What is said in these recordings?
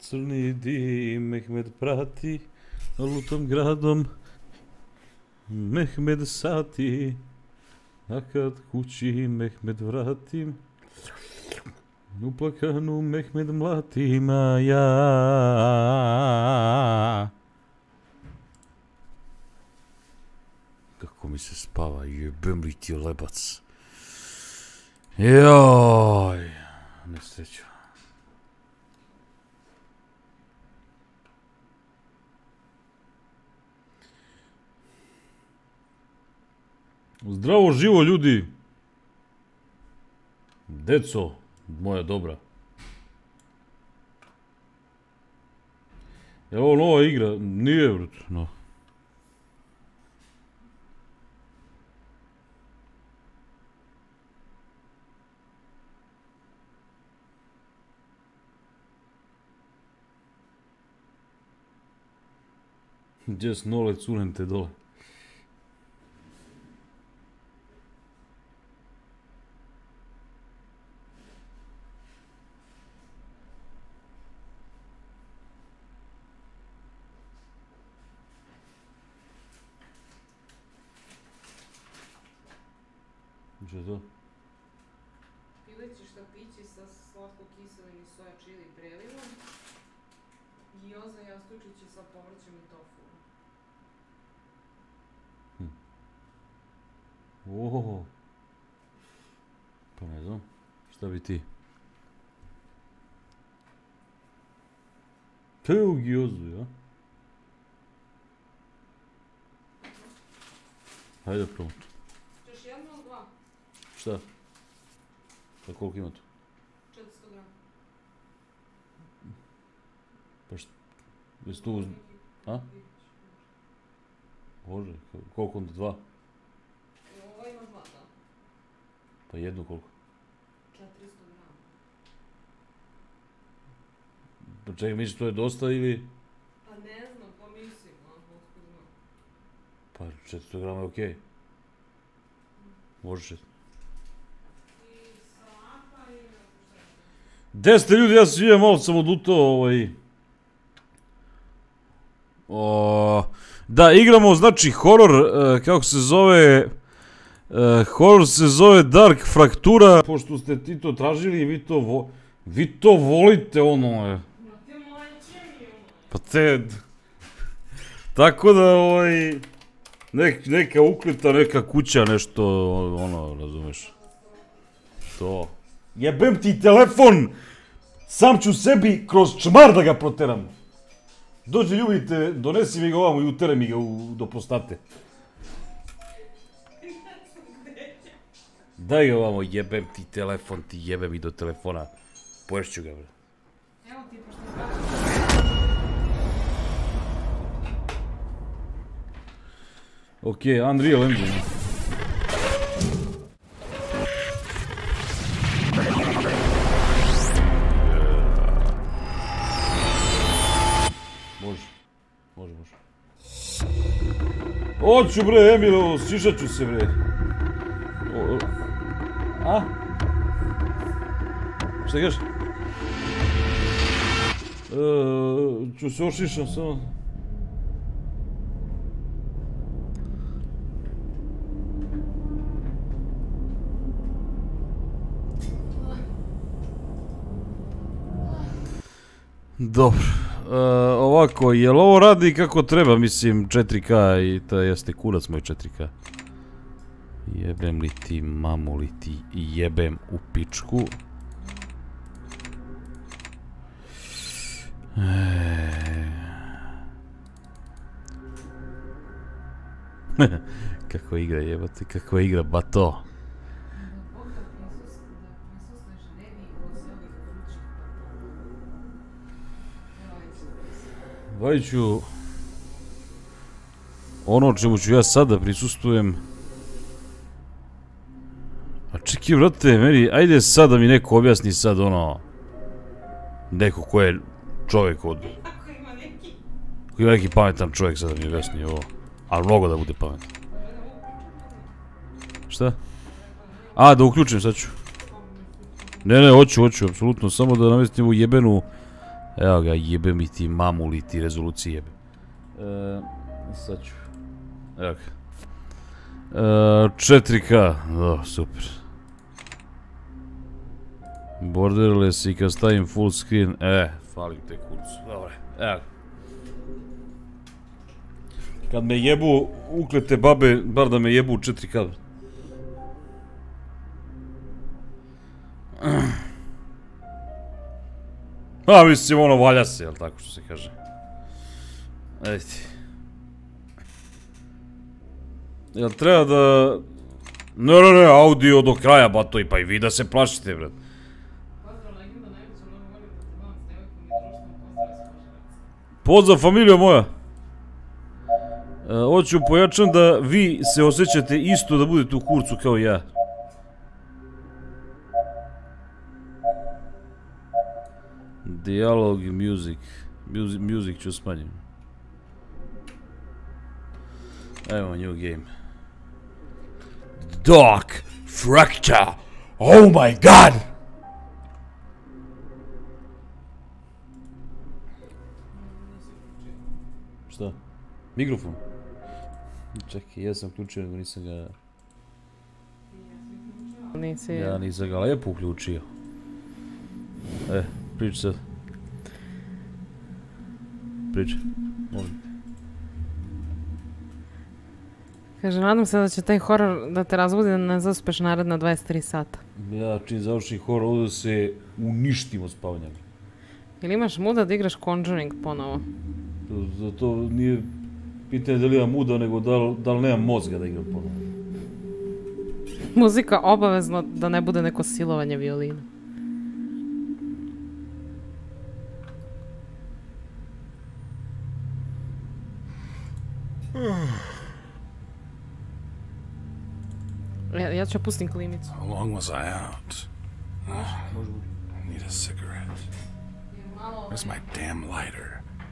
Crni dim Mehmed prati lutom gradom Mehmed sati, a kad kući Mehmed vratim, uplakanu Mehmed mlatim, a ja. Kako mi se spava, jebem li ti lebac. Joj, nesreću. Zdravo živo ljudi. Deco, moja dobra. Je ovo nova igra? Nije, brut, no. Gdje s nole cunem te dole? Što je to? Pileći štapići sa slatko-kiselim i soja čili prelivom i joza jastučići sa povrćem i tofu. Ohoho. Pa ne znam, šta bi ti? Te u giozu, ja? Hajde probam to. Češ jedno ili dva? Šta? Pa koliko ima tu? 400 grama. Pa šta? Jesi tu uz... A? Bože, koliko onda dva? Ovo ima dva, da. Pa jednu koliko? 400 grama. Pa čekaj, misliš to je dosta ili... Pa ne znam, pa mislim, a Bog zna. Pa 400 grama je okej. Možeš. I salata i ne znam šta je. Gde ste ljudi, ja se svijem, malo sam odlutao Da, igramo, znači, horor, kako se zove... horor se zove Dark Fraktura. Pošto ste ti to tražili, vi to volite, ono... Ma te majče mi, ono. Pa te... Tako da, neka ukleta, neka kuća, nešto, ono, razumeš. To. Jebem ti telefon! Sam ću sebi kroz čmar da ga proteram. Dođi ljubite, donesi mi ga ovamo i utere mi ga do prostate. Daj ga ovamo, jebem ti telefon, ti jebem i do telefona. Poješću ga, bre. Evo ti, pošto zbavim. Okej, Unreal Engine. Može. Hoću bre, Emilo, stišat ću se bre. A? Šta kažeš? Ću se ošišam samo. Dobro, ovako, jel ovo radi kako treba, mislim, 4K i to jeste kurac moj 4K. Jebem li ti, mamu li ti, jebem u pičku. Kako igra jebate, kako igra bato. Vajiću, ono čemu ću ja sada prisustujem. A čekaj, vrate, meni, ajde sad da mi neko objasni sad ono... Neko ko je čovjek od... Ako ima neki... Ako ima neki pametan čovjek sad da mi objasni ovo. Ali mnogo da bude pametan. Šta? A, da uključim, sad ću. Ne, hoću, apsolutno, samo da namestim u jebenu... Evo ga, jebe mi ti mamuli, ti rezolucije jebe. Sad ću. Evo ga. 4K, super. Borderless i kad stavim full screen, falim te kurcu, dobre, evo. Kad me jebu uklete babe, bar da me jebu u 4K. A mislim ono valja se, jel tako što se kaže. Ej ti. Jel treba da... Ne, audio do kraja, bato, i pa i vi da se plašite, bret. Pozdrav familijo moja. Hoću pojačam da vi se osjećate isto da budete u kurcu kao ja. Dialog i music ću smanjiti. Evo new game. Dark Fracture. Oh my god! Šta? Mikrofon? Čekaj, ja sam uključio, nego nisam ga... Ja nisam ga lepo uključio. Priči sad. Priči, molim. Kaže, nadam se da će taj horor da te razbudi da ne zaspeš naredna 23 sata. Ja, čim završim horor, ovdje se uništim od spavanja. Ili imaš muda da igraš Conjuring ponovo? To nije pitanje da li imam muda, nego da li nemam mozga da igram ponovo. Muzika obavezno da ne bude neko silovanje violina. Ja ću pustim klimicu. How long was I out? I need a cigarette. Where's my damn lighter?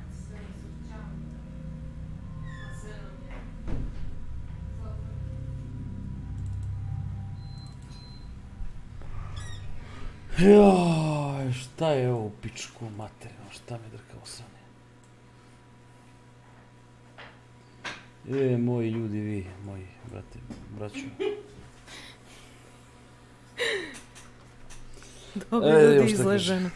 Joj, šta je ovo pičku materinu, šta me drka u sranje? Moji ljudi, vi, moji brate, braću. Dobro, ljudi izleženo.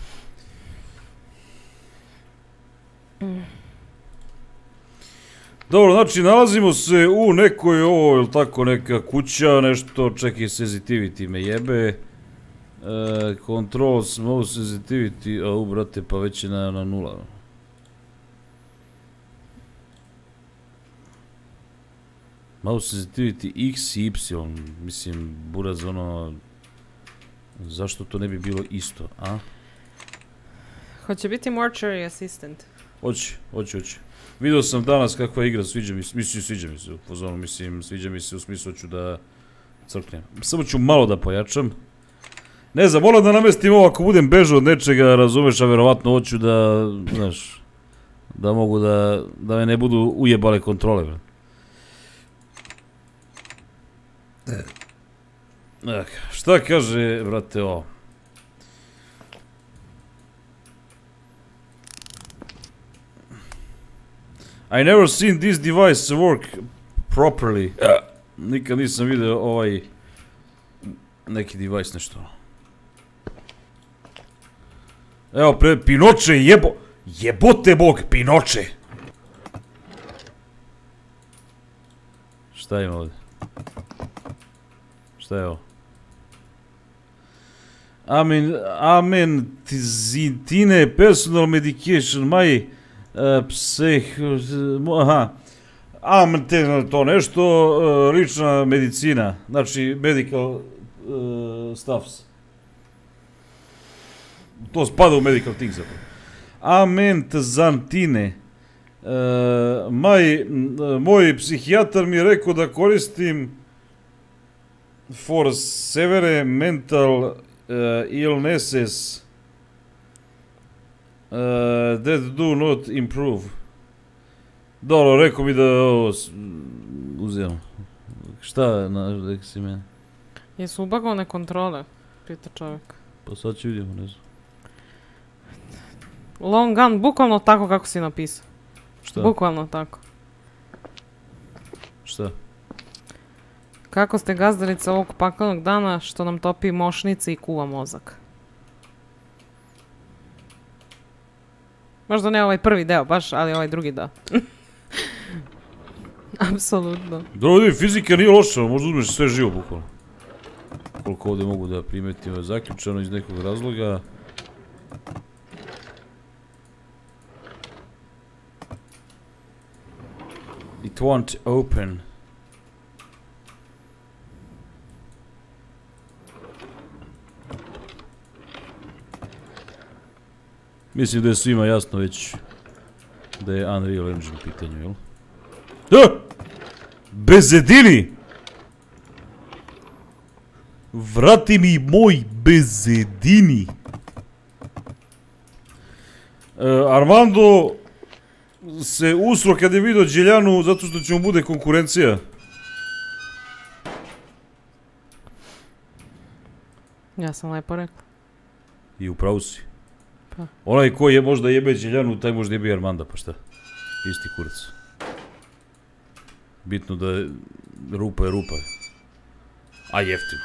Dobro, znači nalazimo se u nekoj ovo, jel tako, neka kuća, nešto, čekaj, sensitivity me jebe. Controls, mouse sensitivity, brate, pa već je na 0. Mouse sensitivity X i Y, mislim, buraz ono, zašto to ne bi bilo isto, a? Hoće biti Mortuary Assistant. Hoće. Vidio sam danas kakva igra, sviđa mi se u fazonu, mislim, sviđa mi se u smislu ću da crknem. Samo ću malo da pojačam. Ne znam, moram da namestim ovo ako budem bežao od nečega, razumeš, a verovatno hoću da, znaš, da mogu da me ne budu ujebale kontrole, bro. Šta kaže, brate, ovo? I never seen this device work properly. Nikad nisam vidio ovaj neki device nešto. Evo, Pinoče, jebote bog, Pinoče! Šta ima ovdje? Šta je ovo? Amantizine personal medication, my to nešto, lična medicina, znači medical stuffs. To spada u medical things zapravo. Amantizantine. Moj psihijatar mi je rekao da koristim for severe mental illnesses that do not improve. Dobro, rekao mi da ovo uzimam. Šta rekao si meni? Jesu ubagovane kontrole? Pita čovjek. Pa sad ću vidimo, ne znam. Long gun, bukvalno tako kako si napisao. Šta? Bukvalno tako. Šta? Kako ste gazdarica ovog paklenog dana što nam topi mošnice i kuva mozak? Možda ne ovaj prvi deo baš, ali ovaj drugi da. Apsolutno. Dobro, vidi, fizika nije loša, možda uzmeš sve živo bukvalno. Koliko ovdje mogu da primetim, zaključano iz nekog razloga. It won't open. Mislim da je svima jasno već da je Unreal Engine u pitanju, jel? Bezedini! Vrati mi moj bezedini! Armando se usro kad je vidio Đeljanu zato što će mu bude konkurencija. Ja sam lepo rekla. I upravo si. Pa. Onaj ko je možda jebe Đeljanu, taj možda jebe Armanda, pa šta? Isti kurac. Bitno da je rupa je rupa. A jeftino.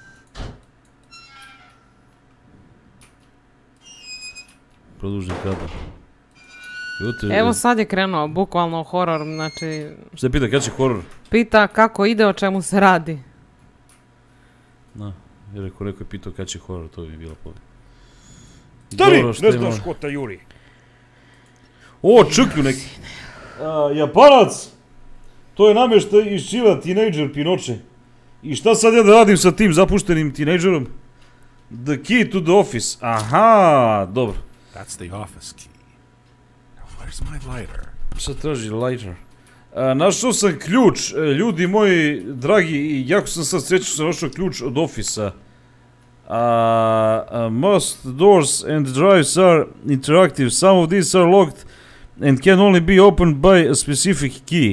Produžni kadar. Evo sad je krenuo, bukvalno horor, znači... Šta je pita, kada će horor? Pita kako ide, o čemu se radi. Na, jer ako neko je pitao kada će horor, to bi bila pobjeda. Stari, ne znaš ko ta juri. O, čuklju neki. Japanac! To je namještaj iz Čila, tinejdžer Pinoče. I šta sad ja da radim sa tim zapuštenim tinejdžerom? The key to the office. Aha, dobro. That's the office key. Now, where's my lighter? Šta traži lighter? Našao sam ključ, ljudi moji dragi, i jako sam sad srećan što sam našao ključ od ofisa. Most doors and drives are interactive. Some of these are locked and can only be opened by a specific key.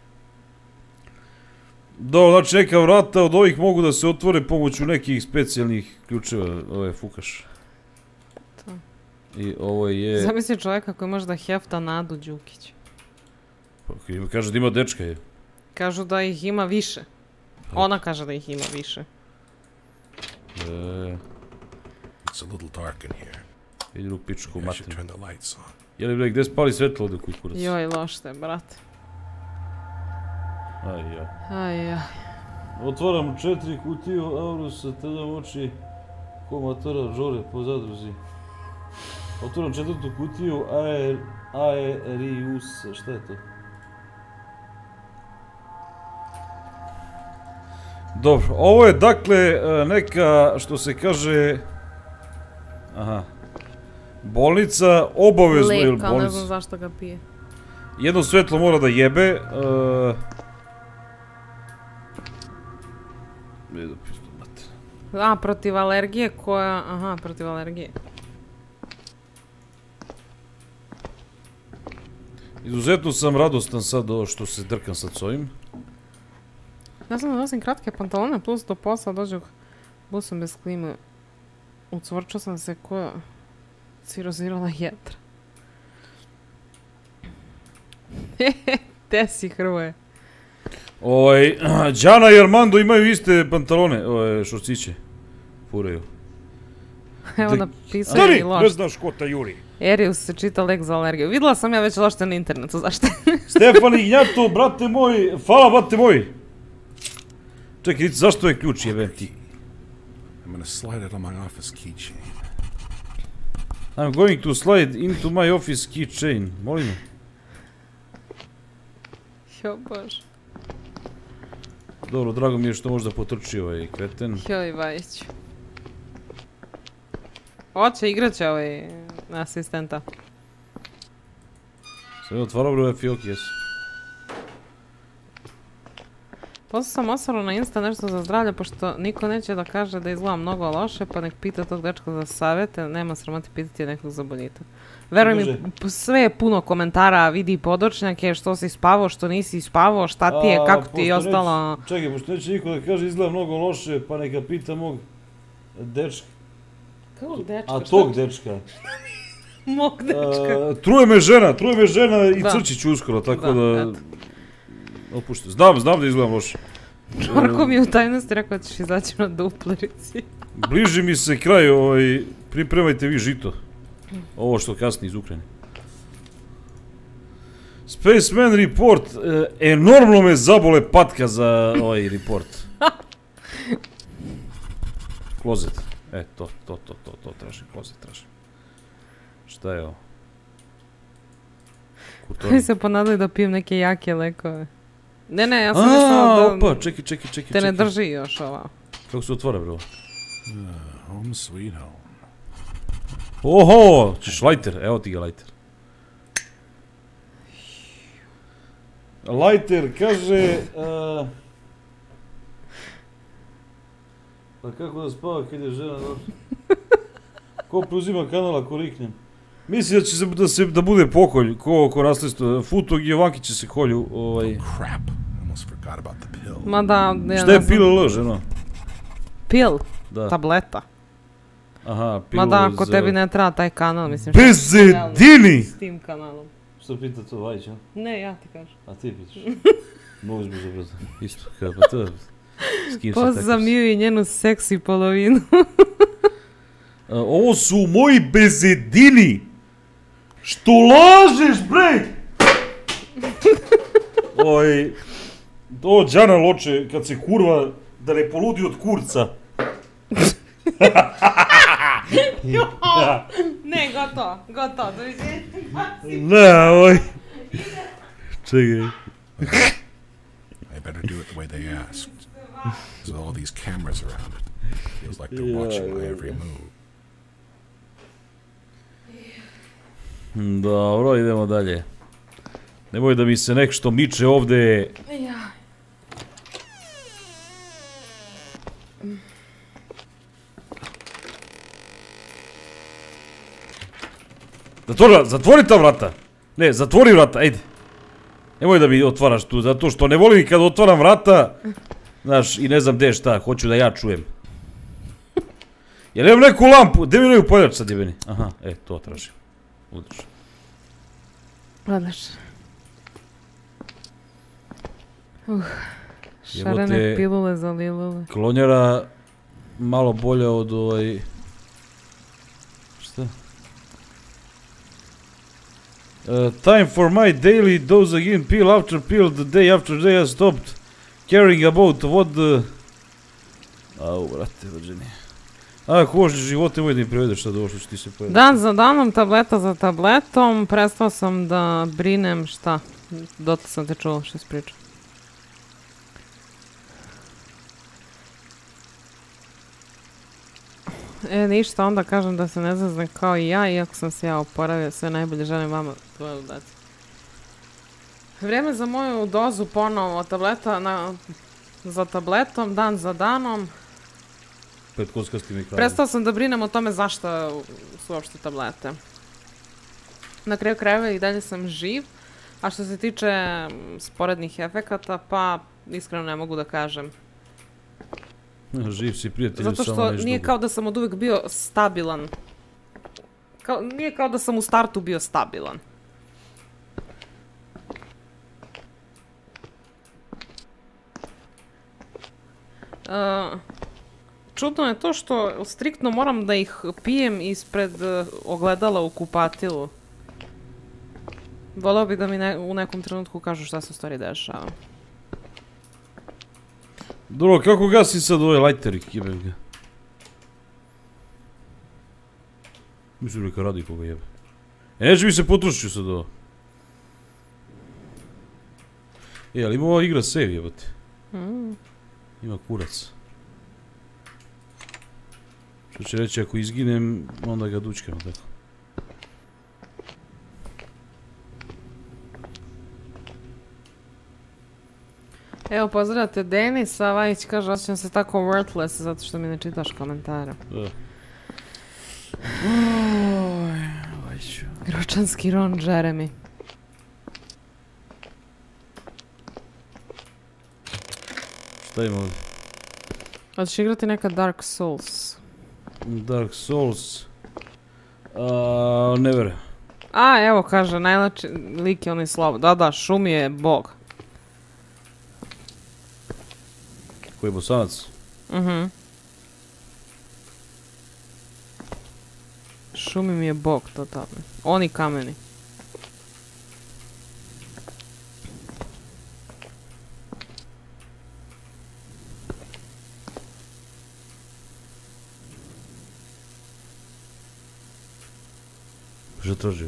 Dobro, znači neka vrata od ovih mogu da se otvore pomoću nekih specijalnih ključeva. Ovo je fukaš. To. I ovo je... Zamisli čovjeka koji može da hefta Nadu Đukić. Pa, kaže da ima dečka je. Kažu da ih ima više. Ona kaže da ih ima više. It's a little dark in here. Idi u pičku I should materinu. turn the lights on. Jeli bre, gdje spali svetlo ovdje kuj kurac? Joj, loš te, brate. Aj, ja. Aj. Otvaram 4 kutiju, Aurusa, te dam oči komatora Žore po zadruzi. Otvaram 4. kutiju, Aerius, šta je to? Dobro, ovo je dakle neka, što se kaže... Aha. Bolnica, obavezno ili Lek, ali ne bolnica? znam zašto ga pije. Jedno svetlo mora da jebe. Protiv alergije koja... Aha, protiv alergije. Izuzetno sam radostan sad što se drkam sad s ovim. Ja sam da nosim kratke pantalone, plus do posla dođu busom bez klime. Ucvrčao sam se ko cirozirala jedra. Te si Hrvoje. Đana i Armando imaju iste pantalone, šorciće. Furaju. Evo napisao je Stari, i ne loš. znaš ko ta juri. Erius se čita lek za alergiju. Vidjela sam ja već lošte na internetu, zašto? Stefan Ignjato, brate moj, hvala brate moj. Čekaj, zašto je ključ jebem ti? I'm gonna slide it on my office keychain. I'm going to slide into my office keychain. Molim me. Jo bož. Dobro, drago mi je što možda potrči ovaj kreten. Joj Vajić. Oće, igrat će ovaj asistenta. Sam je otvarao bre ovaj fioki, jesu. Posle sam osvaro na Insta nešto za zdravlje, pošto niko neće da kaže da izgleda mnogo loše, pa nek pita tog dečka za savjete, nema sramoti pitati nekog za boljitak. Veruj mi, sve je puno komentara, vidi podočnjake, što si spavao, što nisi spavao, šta ti je, kako ti je ostalo... Čekaj, pošto neće niko da kaže izgleda mnogo loše, pa neka pita mog dečka. Kakvog dečka? A tog dečka. Mog dečka. Truje me žena i crčit ću uskoro, tako da... Opušte. Znam da izgledam loše. Čorko mi je u tajnosti rekao da ćeš izaći na duplerici. Bliži mi se kraj, pripremajte vi žito. Ovo što kasni iz Ukrajine. Spaceman report, enormno me zabole patka za ovaj report. Klozet. To tražim, klozet tražim. Šta je ovo? Koji se ponadali da pijem neke jake lekove. Ne, ja sam mislila da... Opa, čekaj. Te ne drži još ova. Kako se otvara, bro? Home sweet home. Oho, ćeš lighter, evo ti ga lighter. Lighter kaže... Pa kako da spava kad je žena došla? Ko preuzima kanal ako riknem? Mislim da će se da bude pokolj, ko nasljedstvo. Futog i Jovanki će se kolju, Crap, almost forgot about the pill. Ma da, šta je pil, ženo? Pil? Da. Tableta? Aha, pil Ma da, ako tebi ne treba taj kanal, mislim... Bezedini! S tim kanalom. Što pita to, Vajić, a? Ne, ja ti kažem. A ti pitaš? Mogu zbog zabrati. Isto, kada pa to... Poznam ju i njenu seksi polovinu. Ovo su moji bezedini! Što lažeš, bre? To Đana loče kad se kurva da ne poludi od kurca. Ne, gotovo, doviđenja. Ne, čekaj. I better do it the way they asked. There's all these cameras around it. Feels like they're watching my every move. Dobro, idemo dalje. Nemoj da mi se nešto miče ovde. Zatvori ta vrata. Ne, zatvori vrata, ajde. Nemoj da mi otvaraš tu, zato što ne volim kad otvaram vrata. Znaš, i ne znam gde je šta, hoću da ja čujem. Jel imam neku lampu? Gde mi imaju poljač sad jebeni? Aha, to tražim. Odlično. Odlično. Šarene pilule za lilule. Klonjara malo bolja od Šta? Time for my daily dose again, pill after pill, the day after day I stopped caring about what the... Au, brate, rođeni. Ako možeš živote moj da im prevedeš šta došlo što ti se pojede. Dan za danom, tableta za tabletom, prestao sam da brinem šta. Dotle sam te čula što si pričao. Ništa, onda kažem da se ne zaznem kao i ja, iako sam se ja oporavio, sve najbolje želim vama tvoje ludaci. Vrijeme za moju dozu ponovo tableta za tabletom, dan za danom. Prestao sam da brinem o tome zašto su uopšte tablete. Na kraju krajeva i dalje sam živ, a što se tiče sporednih efekata, pa iskreno ne mogu da kažem. Živ si, prijatelju, zato što nije kao da sam od uvijek bio stabilan. Nije kao da sam u startu bio stabilan. Čudno je to što striktno moram da ih pijem ispred ogledala u kupatilu. Voleo bih da mi u nekom trenutku kažu šta se u stvari dešava. Dobro, kako gasi sad ove lajteri, jebe ga? Mislim neka radi koga jebe. Neće mi se potrošiti sad ovo. Ali ima ova igra save jebati. Ima kurac. Što će reći, ako izginem, onda ga dučkamo, tako. Evo, pozdravljate Denisa, Vajić kaže, osjećam se tako worthless zato što mi ne čitaš komentare. Gročanski Ron Jeremy. Šta ima ovdje? Hoćeš igrati neka Dark Souls? Dark Souls. Never. A, evo kaže, najlači lik je onaj Slavo. Da, Šumi je bog. Koji je Bosanac? Šumi mi je bog, totalno. Oni kameni. Što traži?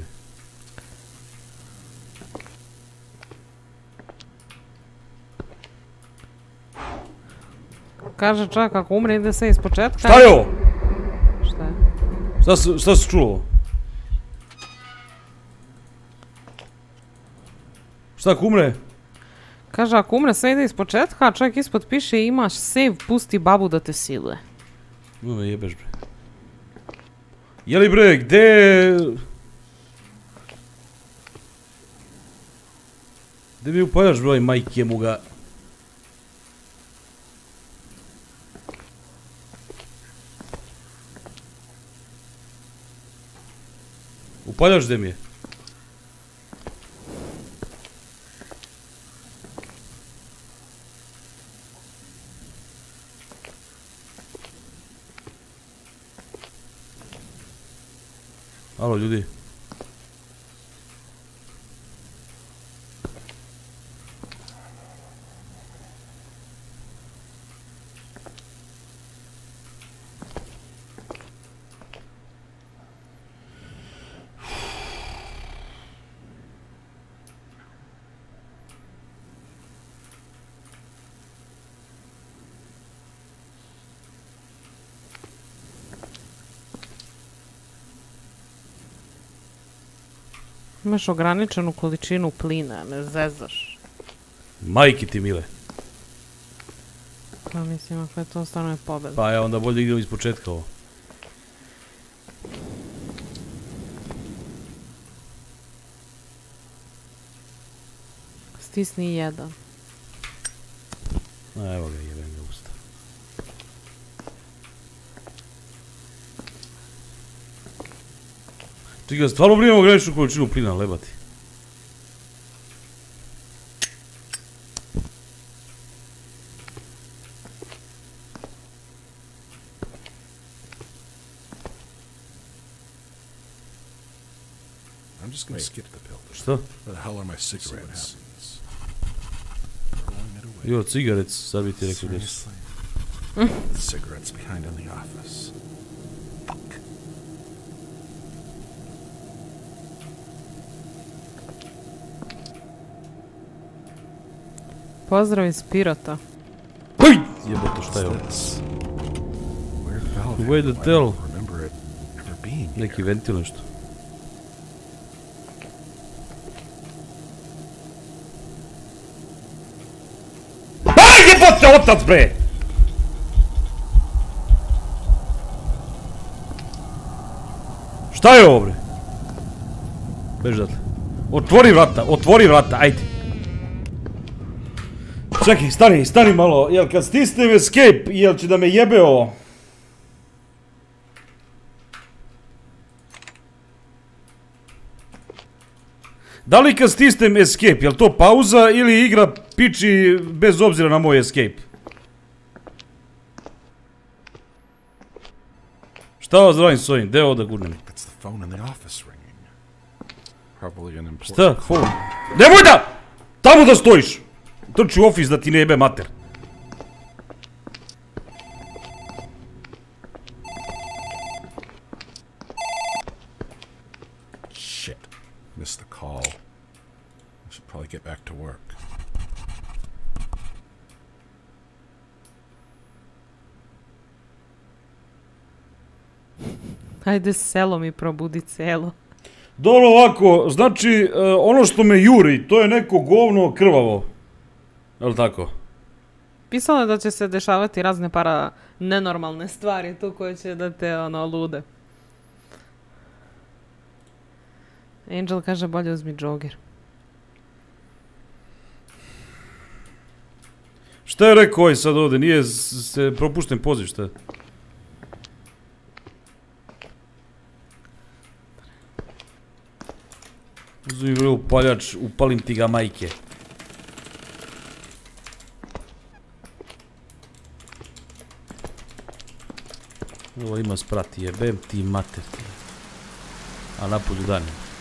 Kaže čovjek, ako umre ide sve iz početka. Šta je ovo? Šta je? Šta se čulo? Šta ako umre? Kaže, ako umre sve ide iz početka, a čovjek ispod piše imaš save, pusti babu da te siluje. No me jebeš bre. Jeli bre, gdje... Gdje mi upaljaš broj majke mu ga? Upaljaš gdje mi je? Alo ljudi. Imaš ograničenu količinu plina, ne zezaš. Majke ti mile. Pa mislim, ako je to stvarno je pobjeda. Pa ja onda bolje igram iz početka ovo. Stisni jedan. A evo ga, jebem ga usta. Čekaj, stvarno brinemo ograničnu količinu plina, lebati. I'm just gonna skip the building. Šta? Where the hell are my cigarettes? Jo, cigarec, sad bi ti rekao gdje su. The cigarettes behind in the office. Fuck. Pozdrav iz Pirota. Hoj! Jebote, šta je ovo? This? Weird valve. Wait to I tell. don't remember it ever being here. Neki ventil nešto. AJ jebote, otac bre! Šta je ovo bre? Beži datle. Otvori vrata, ajde. Čekaj, stani malo, jel kad stisnem escape, jel će da me jebe ovo? Da li kad stisnem escape, jel to pauza ili igra piči bez obzira na moj escape? Šta vas radim s ovim, gdje je ovo da gurnem? That's the phone in the office ringing. Probably an important. Šta? Phone? Nemoj da! Tamo da stojiš! Trči u ofis da ti ne jebe mater. Shit. Missed the call. I should probably get back to work. Ajde selo mi probudi celo. Dobro ovako, znači ono što me juri, to je neko govno krvavo. Jel' tako? Pisalo je da će se dešavati razne nenormalne stvari tu koje će da te lude. Angel kaže bolje uzmi džoger. Šta je rekao ovaj sad ovdje? Nije se propušten poziv, šta? Uzmi bre upaljač, upalim ti ga majke. Ovo ima sprati, jebem ti mater ti. A napolju dan.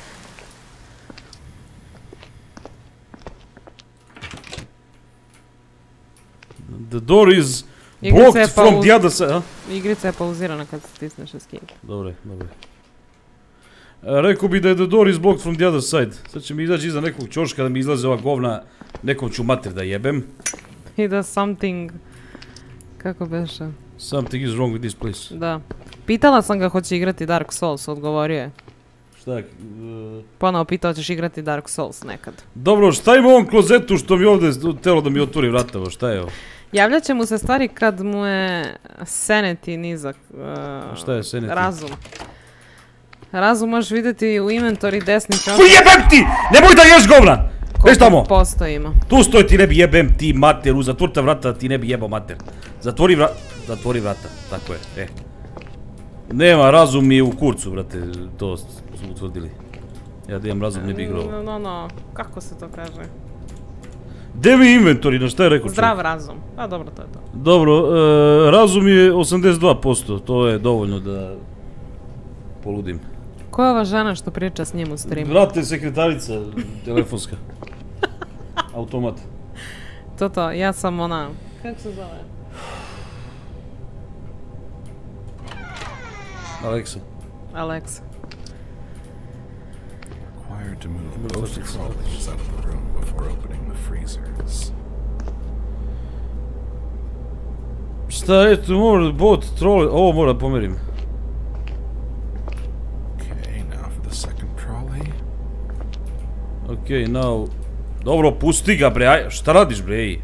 The door is blocked from the other side. Igrica je pauzirana kad stisneš escape. Dobre, dobre. Rekao bi da je the door is blocked from the other side. Sad će mi izaći iza nekog ćoška da mi izlaze ova govna. Nekom ću mater da jebem. I da something... Kako beše? Something is wrong with this place. Da. Pitala sam ga hoće igrati Dark Souls, odgovorio je. Šta je? Ponovo pitao ćeš igrati Dark Souls nekad. Dobro, šta ima u ovom klozetu što mi ovdje telo da mi otvori vrata, šta je ovo? Javljat će mu se stvari kad mu je sanity nizak. Šta je sanity? Razum. Razum možeš vidjeti u inventory desni čas. Jebem ti! Nemoj da ješ govna! Veš tamo? Posto ima. Tu stoji ti ne bi jebem ti materu, zatvori ta vrata da ti ne bi jebao mater. Zatvori vrata, tako je, Nema, razum mi je u kurcu, brate, to su utvrdili. Ja da imam razum ne bi igrao. No, kako se to kaže? Gdje mi inventori, na šta je rekao čovjek? Zdrav razum, pa dobro, to je to. Dobro, razum je 82%, to je dovoljno da poludim. Ko je ova žena što priča s njim u streamu? Brate, sekretarica, telefonska. Automat. To, ja sam ona... Kako se zove? Alexa. Alexa. Required to move both trolleys out of the room before opening the freezers. Šta je tu mora bot trole, ovo mora pomerim. Okay, now for the second trolley. Okay, now... Dobro, pusti ga bre, aj, šta radiš bre, ej?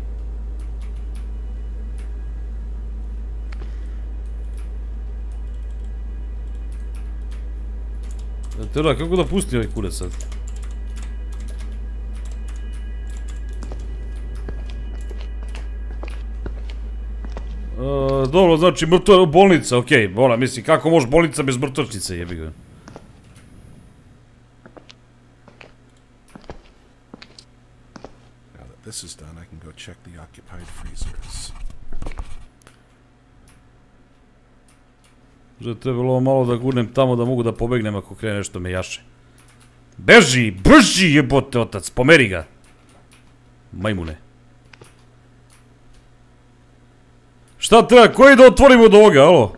Tera, kako da pusti ovaj kurac sad? Dobro, znači mrtva bolnica, okej, bola, mislim, kako može bolnica bez mrtvačnice, jebi ga. Now that this is done, I can go check the occupied freezers. Že trebalo ovo malo da gurnem tamo da mogu da pobegnem ako krene nešto me jaše. Beži, brži jebote otac, pomeri ga. Majmune. Šta treba, koji da otvorimo od ovoga, alo?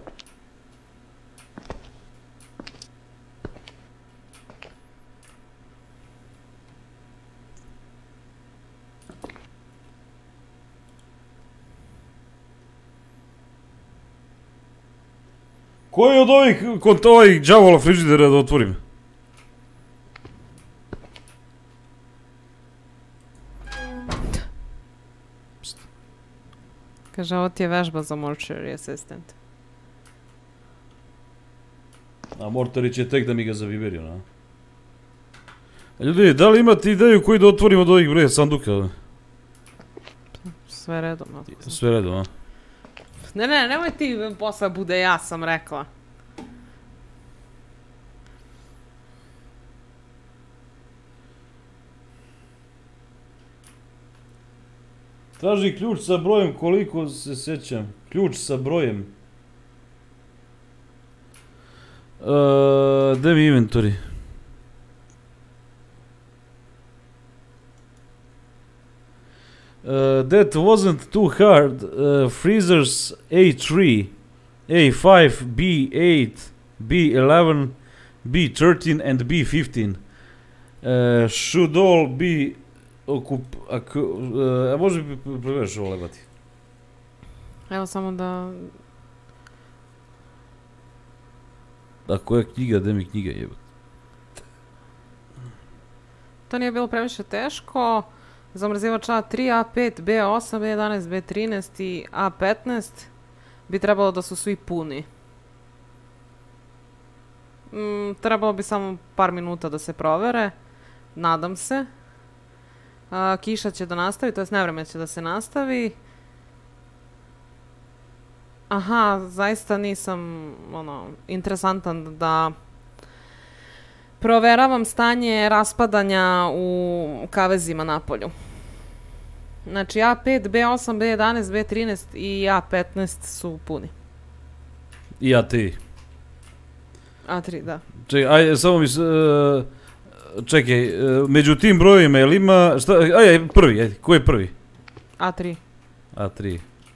Koji od ovih džavola frižidera da otvorim? Kaže, ovo ti je vežba za mortuary assistant. A mortari će tek da mi ga zaviberi, ona. Ljudi, da li imate ideju koji da otvorim od ovih bre sanduka? Sve redom. Sve redom, a? Ne, nemoj ti posle bude ja sam rekla. Traži ključ sa brojem koliko se sjećam. Ključ sa brojem. Gdje mi inventory? That wasn't too hard. Freezers A3, A5, B8, B11, B13 and B15 should all be a može bi preveš ovo lebati? Evo samo da... Ako je knjiga, gdje mi knjiga jebati? To nije bilo previše teško. Zamrzivač A3, A5, B8, B11, B13 i A15 bi trebalo da su svi puni. Trebalo bi samo par minuta da se provere. Nadam se. Kiša će da nastavi, to jest nevreme će da se nastavi. Aha, zaista nisam interesantan da Proveravam stanje raspadanja u kavezima napolju. Znači A5, B8, B11, B13 i A15 su puni. I A3. A3, da. Čekaj, ajde, samo mi... Čekaj, među tim brojima, jel ima... Ajde, prvi, ajde, ko je prvi? A3. A3.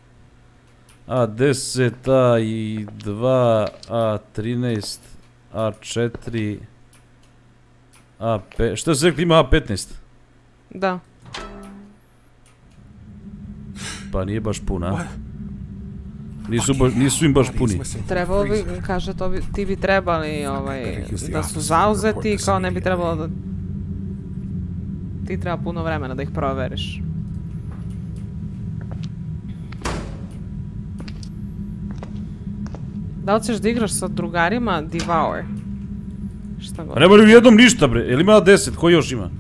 A10, A2, A13, A4, A5... Šta se rekli, ima A15? Da. Pa nije baš puna. Nisu im baš puni. Trebalo bi, kaže, ti bi trebali da su zauzeti, kao ne bi trebalo da... Ti treba puno vremena da ih proveriš. Da li ćeš da igraš sa drugarima Devour? Šta god. A nema li u jednom ništa, bre? Jel ima A10? Ko još ima?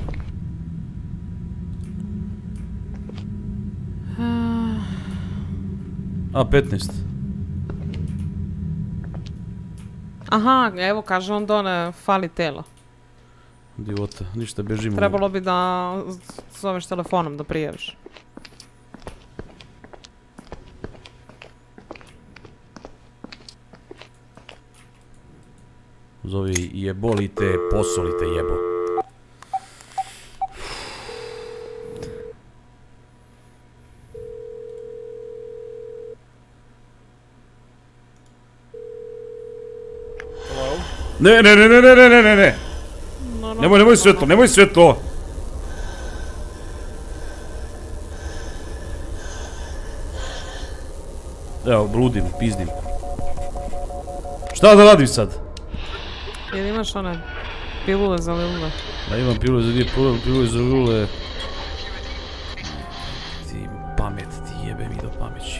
A15. Aha, evo kaže on dole fali telo. Divota, ništa, bežimo. Trebalo bi da zoveš telefonom da prijaviš. Zovi jebolite, posolite jebo. Ne. Nemoj sve to, nemoj sve to. Evo, bludim, pizdim. Šta da radim sad? Jel imaš one pilule za lilule? Da, imam pilule za lilule. Ti pamet, ti jebe mi do pameći.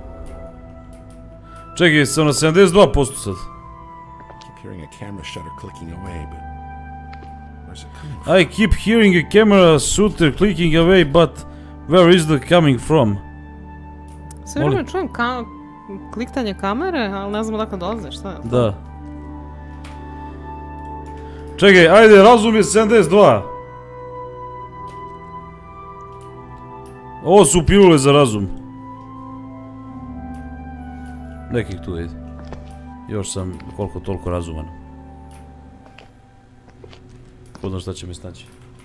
Čekaj, sam na 72% sad. Hearing a camera shutter clicking away, but where's it coming from? I keep hearing a camera shutter clicking away, but where is it coming from? Sve vrijeme čujem kliktanje kamere, ali ne znam odakle dolaze, šta je? Da. Čekaj, ajde, razum je 72. Ovo su pilule za razum. Nekih tu je. Još sam koliko toliko razuman. Ko zna šta će mi snaći.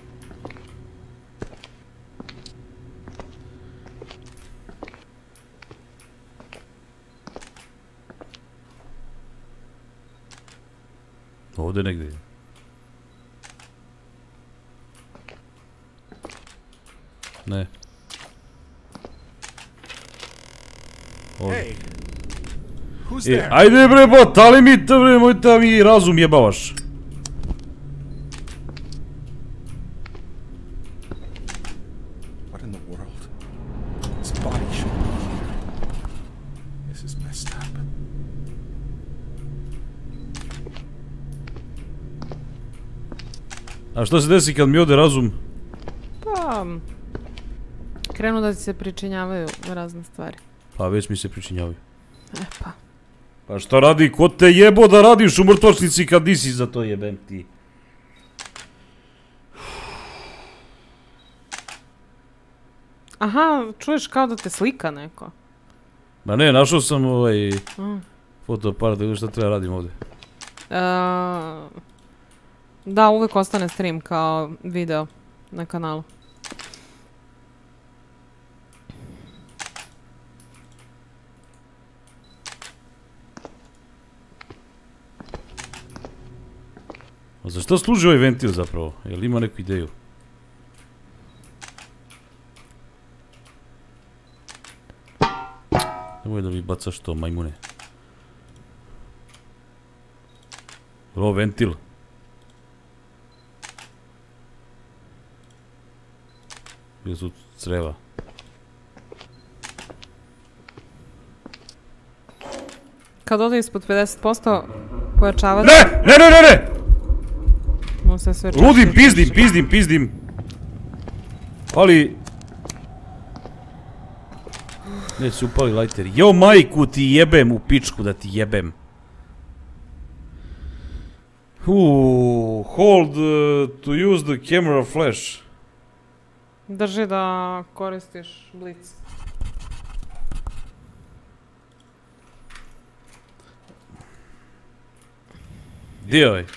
Ovdje negdje. Ne. Hey, who's there? Ajde bre bot, ali mi te bre, moj ta mi razum jebavaš. What in the world? This body shouldn't be here. This is messed up. A što se desi kad mi ode razum? Pa... Krenu da ti se pričinjavaju razne stvari. Pa već mi se pričinjavaju. Pa. Pa šta radi, ko te jebo da radiš u mrtvačnici kad nisi za to jebem ti? Aha, čuješ kao da te slika neko. Ma ne, našao sam fotoaparat, da šta treba radim ovdje. Da, uvijek ostane stream kao video na kanalu. A za što služi ovaj ventil zapravo? Jel ima neku ideju? Nemoj da mi bacaš to, majmune. Je ovo ventil? Ili su creva? Kad ode ispod 50%, pojačavati... Ne! Sve ludim, pizdim. Ali... Neće se upali lajteri. Jo majku ti jebem u pičku da ti jebem. Hold to use the camera flash. Drži da koristiš blic. Gdje je ovaj?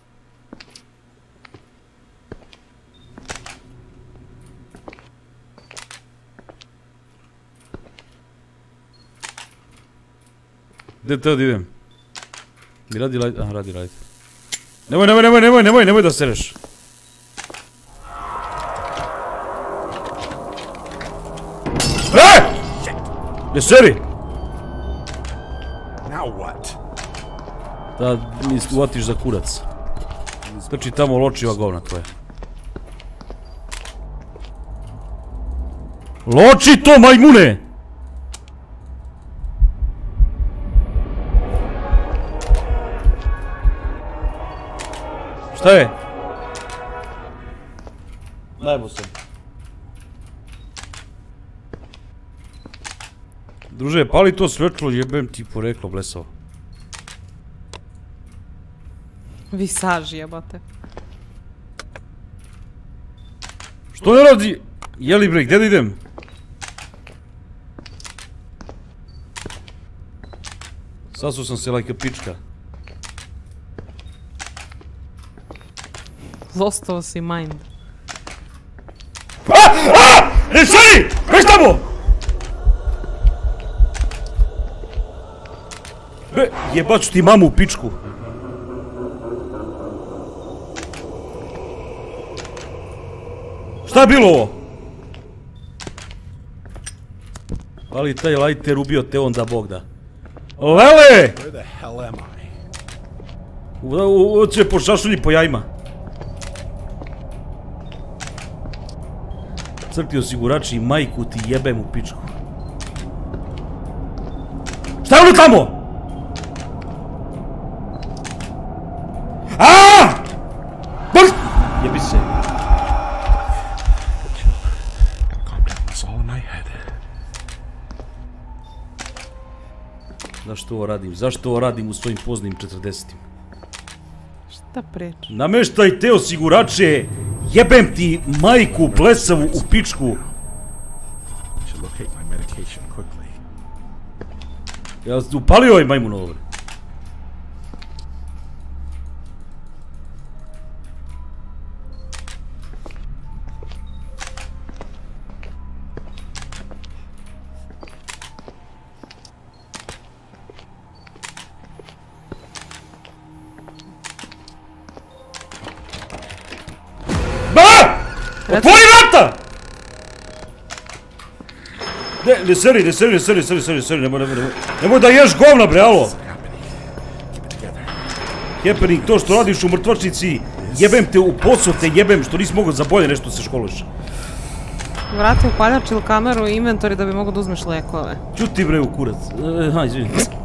Gdje te idem? Mi radi light? Aha, radi light. Nemoj da sereš. Ne seri! Now what? Da mi uvatiš za kurac. Trči tamo ločiva govna tvoje. Loči to, majmune! Šta je? Najbo sam. Druže, pali to svetlo, jebem ti poreklo blesavo. Visaž jebate. Što ne radi? Jeli bre, gdje da idem? Sasuo sam se lajka pička. Lostovo si mind. Ne seri! Veš tamo! Jebat ću ti mamu u pičku. Šta je bilo ovo? Ali taj lajter ubio te onda Bog da. Lele! Where the hell am I? Oće po šašulji po jajima. Crti osigurači, majku ti jebem u pičku. Šta je ono tamo? Jebi se. Calm down, it's all in my head. Zašto ovo radim? Zašto ovo radim u svojim poznim 40-im? Šta pričaš? Nameštaj te osigurače, jebem ti majku blesavu u pičku. I should locate my medication quickly. Ja sam upalio ovaj majmun ovo. Otvori vrata! Ne seri, nemoj da ješ govna bre, alo! Happening, to što radiš u mrtvačnici, jebem te u posao, te jebem što nisi mogao za bolje nešto se školuješ. Vrati upaljač ili kameru i inventori da bi mogo da uzmeš lekove. Čuti bre u kurac, ha, izvini.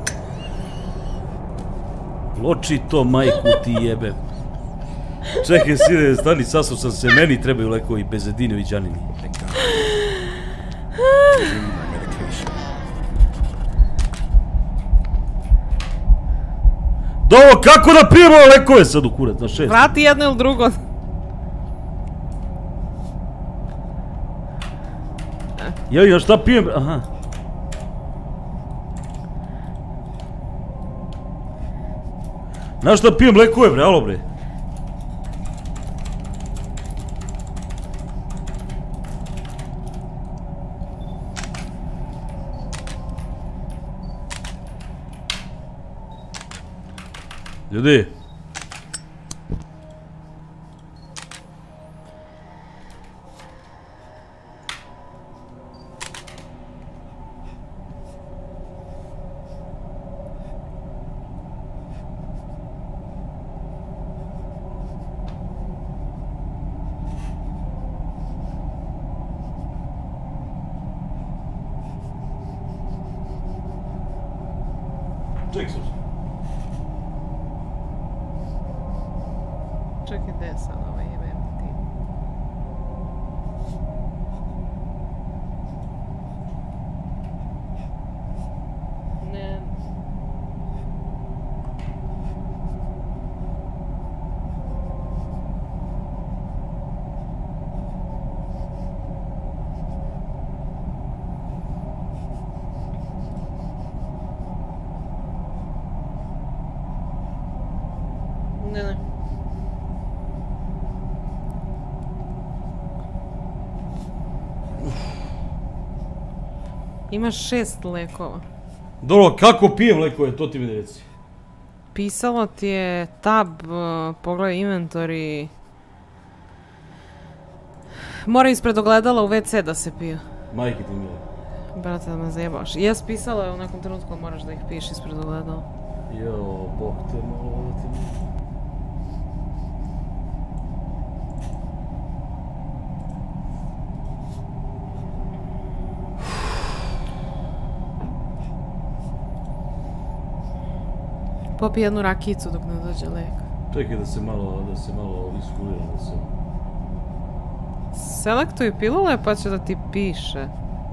Loči to, majku ti jebem. Čekaj, sine, stani, sasao sam se, meni trebaju lekovi Bezedinovi Đanini. Dobro, kako da pijemo lekove sad u kurac na 6? Vrati jedno ili drugo. Ja šta pijem? Aha. Znaš šta pijem lekove bre, alo bre? Ljudi. Ček se. Čekaj, gdje je sad ovaj jebem ti? Ne. Ne. Imaš 6 lekova. Dobro, kako pijem lekove, to ti mi reci. Pisalo ti je tab, pogledaj inventory. Mora ispred ogledala u WC da se piju. Majke ti mile. Brate, da me zajebaš. Jes pisala je u nekom trenutku, moraš da ih piješ ispred ogledala. Jo, bog te malo da ti mile. Popi jednu rakijicu dok ne dođe lek. Čekaj da se malo iskulira, da se... Selektuj pilule pa će da ti piše.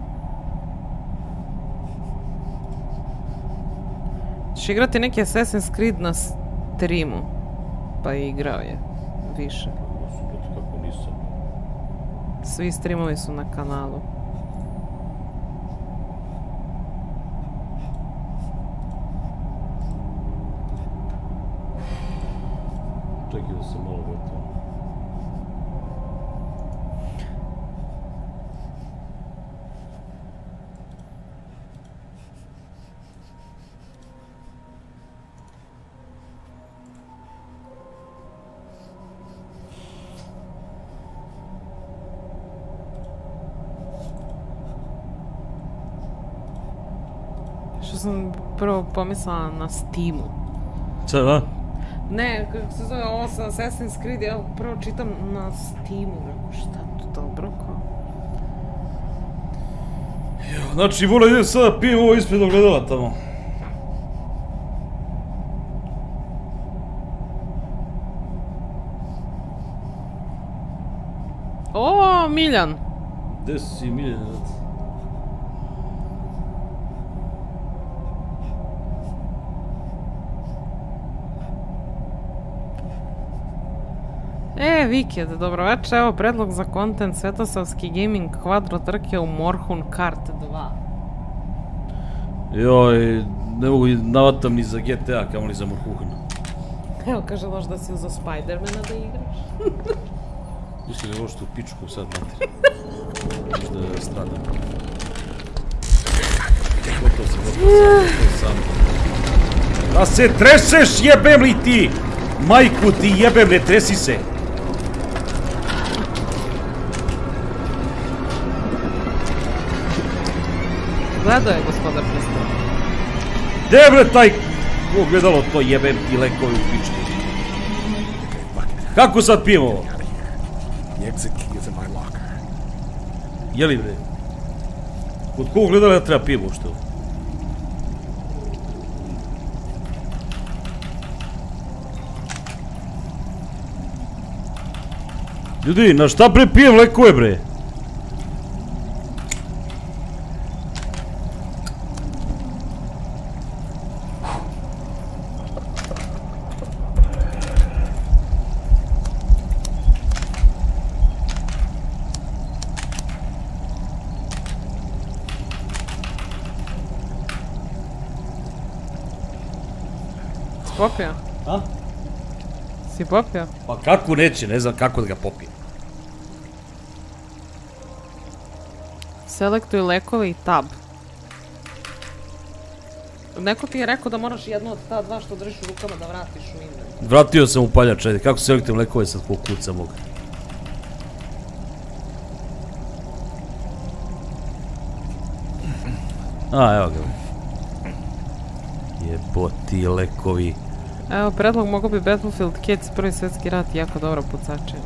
Ćeš igrati neki Assassin's Creed na streamu. Pa i igrao je više. Kako nisam. Svi streamovi su na kanalu. Čekaj da se malo gotovo. Što sam prvo pomislila na Steamu. Sad, a? Ne, kako se zove, ovo sa Assassin's Creed, ja prvo čitam na Steamu, rekao šta to dobro kao. Znači, vola idem sada pijem ovo ispred ogledala tamo. O, Miljan! Gde si Miljan? Viked, dobroveče, evo predlog za kontent Svetosavski gaming kvadro trke u Morhun Kart 2. Joj, ne mogu navatam ni za GTA, kamo ni za Morhun. Evo, kaže loš da si uzao Spidermana da igraš. Mislim da je loš tu pičku sad, mater. Možda stradam. Gotovo sam. Da se treseš, jebem li ti? Majku ti jebem, ne tresi se. Gledao je gospodar prstava. Gde bre taj... Ko gledalo to jebem ti lekovi u pičku? Kako sad pijemo ovo? Jeli bre? Kod kog gledala da treba pijemo što? Ljudi, na šta bre pijem lekove bre? Popio? A? Si popio? Pa kako neće, ne znam kako da ga popijem. Selektuj lekove i tab. Neko ti je rekao da moraš jedno od ta dva što držiš u rukama da vratiš u inventar. Vratio sam u paljač, ajde, kako selektujem lekove sad ko kuca mogu? A, evo ga. Jeboti lekovi. Evo, predlog mogu bi Battlefield Kids, prvi svjetski rat, jako dobro pucačina.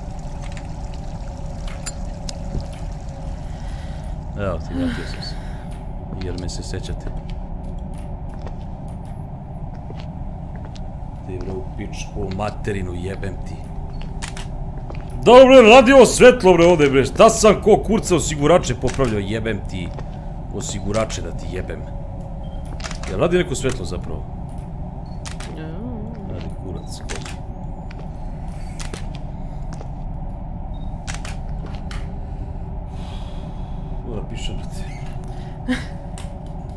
Evo ti, vratio sam se. Jer me se sećate. Ti bre u pičku materinu, jebem ti. Dobro, radi ovo svetlo bre ovdje bre. Šta sam ko kurca osigurače popravljao, jebem ti. Osigurače da ti jebem. Jel radi neko svetlo zapravo? Radi kurac, koji. Mora pišem, brate.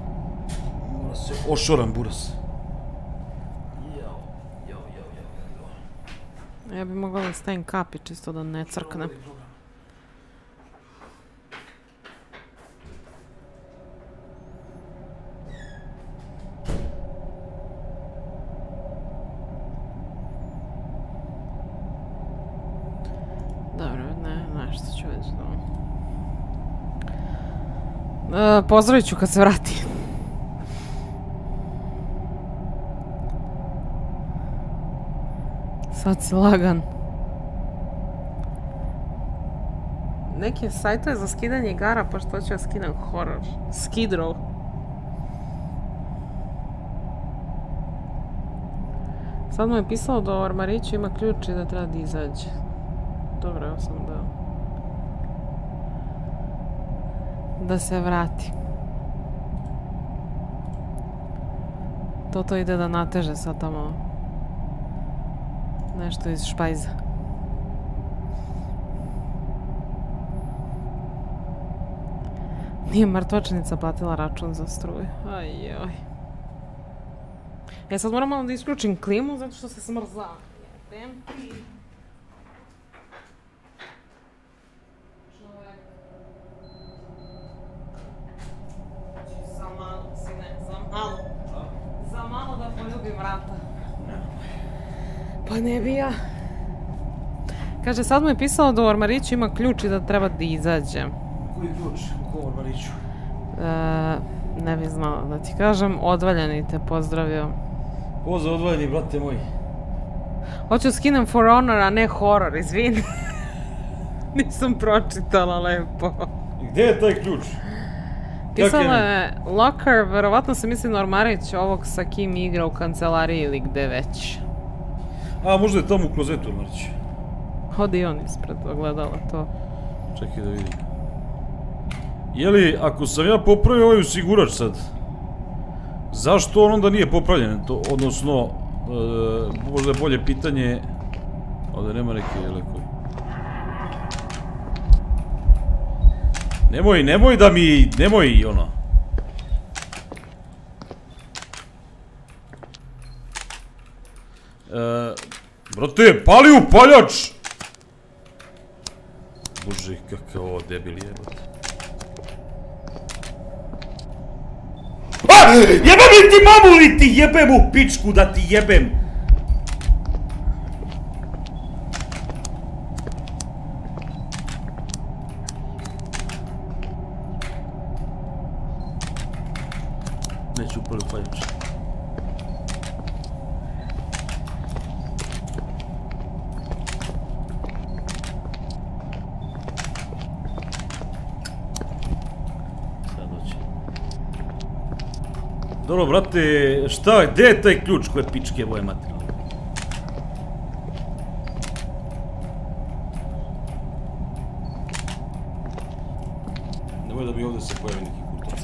Mora se ošoram, buras. Jao. Ja bi mogla da stavim kapi čisto da ne crknem. Dobro, nešto ću već da... Pozdravit ću kad se vrati. Sad si lagan. Neki sajtove za skidanje igara, pa što ću ja skidam horror. Skid Row. Sad mu je pisalo da u ormariću ima ključ i da treba da izađe. Dobro, evo sam da se vrati. To ide da nateže sad tamo nešto iz špajza. Nije mrtvačnica platila račun za struju. Ajoj. Ja sad moram malo da isključim klimu zato što se smrza. Jebem ti. Za malo, sine, za malo. Za malo da poljubim vrata. Pa ne bi ja. Kaže, sad mu je pisalo da u ormariću ima ključ i da treba da izađe. Koji ključ? U kom ormariću? Ne bi znala da ti kažem. Odvaljeni te pozdravio. Ko za odvaljeni, brate moji? Hoću skinem For Honor, a ne horror, izvini. Nisam pročitala lepo. Gdje je taj ključ? Pisalo je Locker, verovatno se misli na ormarić ovog sa kim igra u kancelariji ili gde već. A, možda je tamo u klozetu ormarić. Odi on ispred ogledala to. Čekaj da vidim. Jeli, ako sam ja popravio ovaj osigurač sad, zašto on onda nije popravljen? Odnosno, možda je bolje pitanje... Ovdje nema neke lekovi. Nemoj da mi... Nemoj, ono... Brate, pali upaljač! Bože, kakav ovo debil jebate. Jebem li ti mamu li ti jebem u pičku da ti jebem! Neću upali upaljač. Dobro, brate, šta, gdje je taj ključ koje pičke boje materijalne? Nemoj da mi ovdje se pojavi neki kurtac.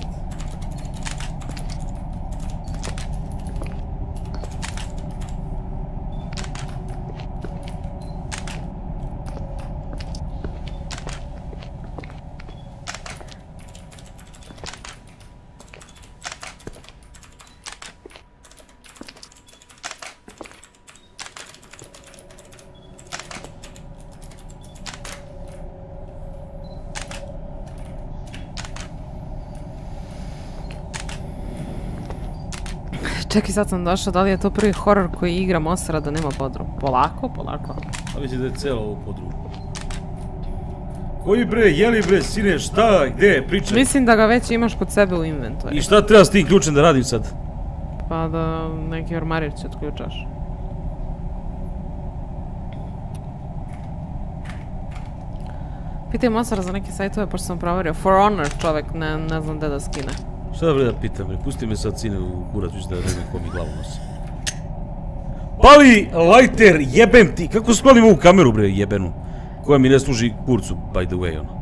Čekaj, sad sam došla, da li je to prvi horor koji igram Osara da nema podrum? Polako, polako. A vidi da je cijelo ovo podrum. Koji bre, jeli bre, sine, šta, gdje, pričaj? Mislim da ga već imaš kod sebe u inventoru. I šta treba s tim ključem da radim sad? Pa da neki ormarić otključaš. Pitaj Osara za neke sajtove, pošto sam proverio. For Honor čovek, ne znam gde da skine. Šta bre da pitam bre, pusti me sad sine u kurac, viš da ne znam ko mi glavu nosi. Pali lighter, jebem ti, kako sklonim ovu kameru bre jebenu, koja mi ne služi kurcu, by the way, ono.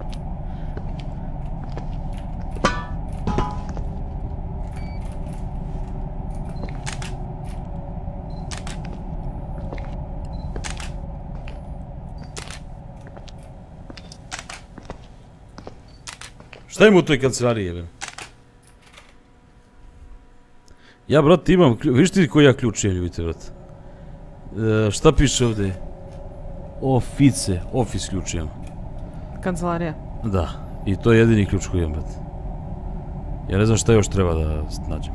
Šta ima u toj kancelariji jebem? Ja, brate, imam, viš ti koji ja ključ imam, ljubite, brate? Šta piše ovdje? Office ključ imam. Kancelarija. Da, i to je jedini ključ koji imam, brate. Ja ne znam šta još treba da nađem.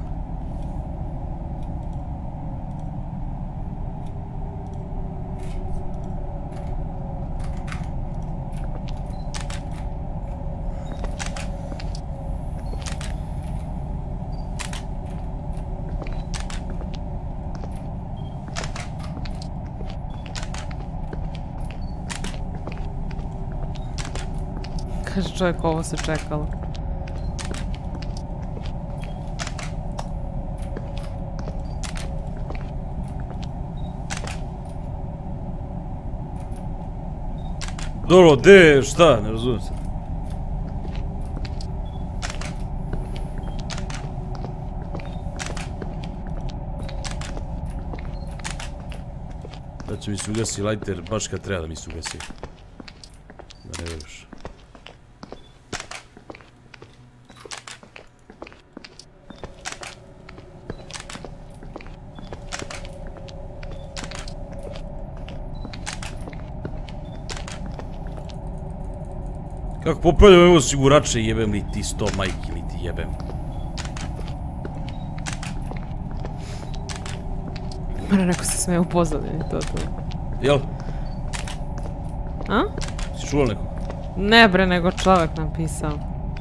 Kaže čovjek, ovo se čekalo. Dobro, gdje, šta, ne razumijem se. Da će mi se ugasi lighter baš kad treba da mi se ugasi. Da ne veruješ. Kako popravljam ovo osigurače, jebem li ti 100 majki, li ti jebem. Mora neko se smeje u pozadini, to. Jel? A? Si čuo neko? Ne bre, nego čovjek napisao.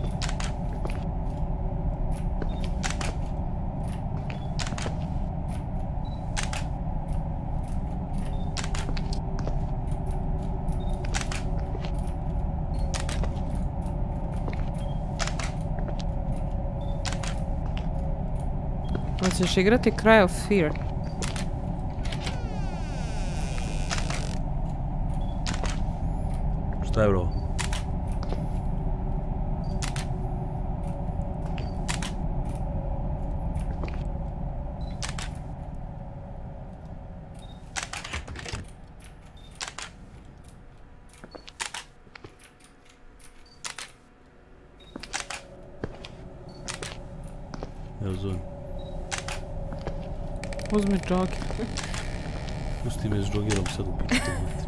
Hoćeš igrati Cry of Fear? Šta je bro? Ne razumijem. Uzmi džoger. Pusti me s džogerom sad u piču.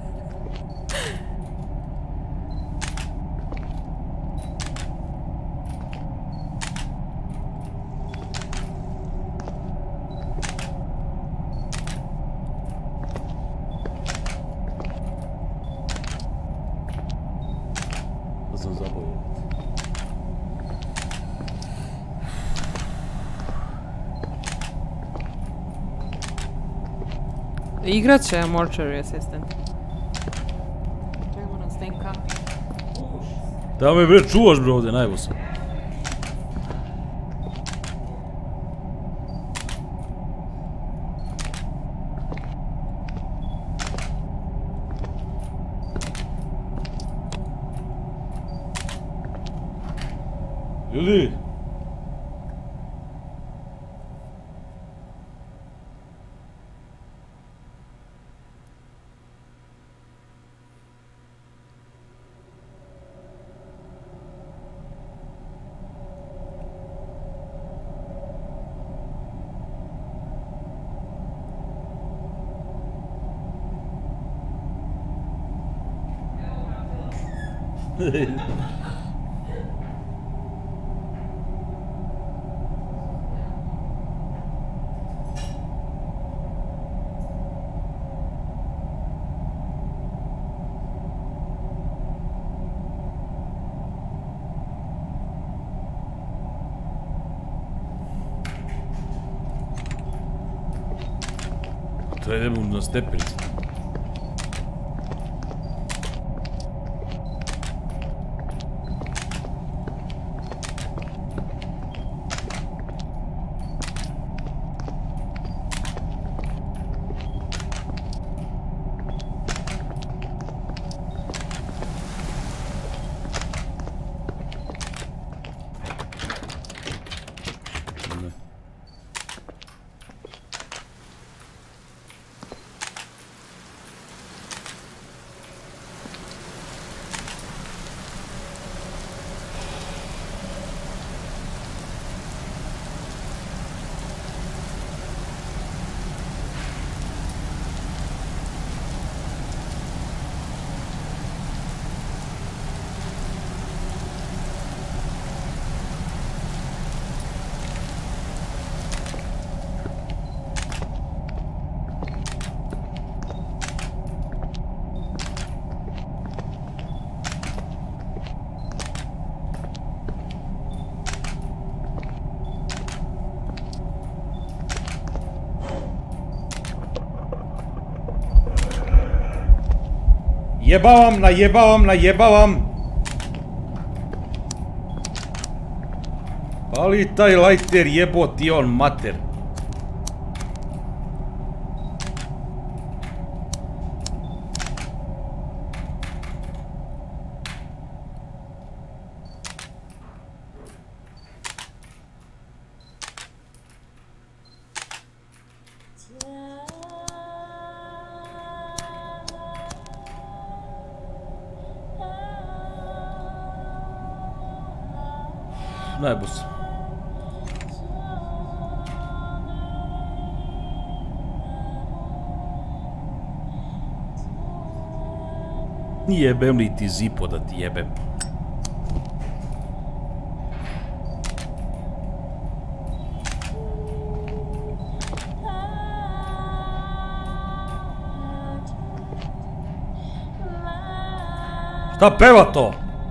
Da sam zabavio. Igrat će Mortuary Assistant. Čekaj, moram stavim kapi. Da me bre čuvaš bro ovdje, najbo sam. Ljudi! To idemo na stepenicu. Najebavam. Pali taj lighter, jeboti on mater. Najbus. Jebem li ti zipo da ti jebem. Šta peva to?